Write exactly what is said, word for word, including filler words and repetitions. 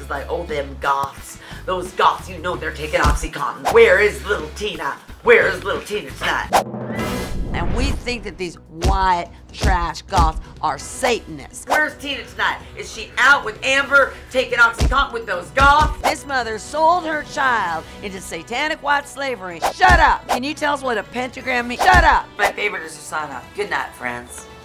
like, oh, them goths. Those goths, you know they're taking OxyContin. Where is little Tina? Where is little Tina tonight? And we think that these white trash goths are Satanists. Where's Tina tonight? Is she out with Amber taking OxyContin with those goths? This mother sold her child into satanic white slavery. Shut up! Can you tell us what a pentagram means? Shut up! My favorite is to sign off. Good night, friends.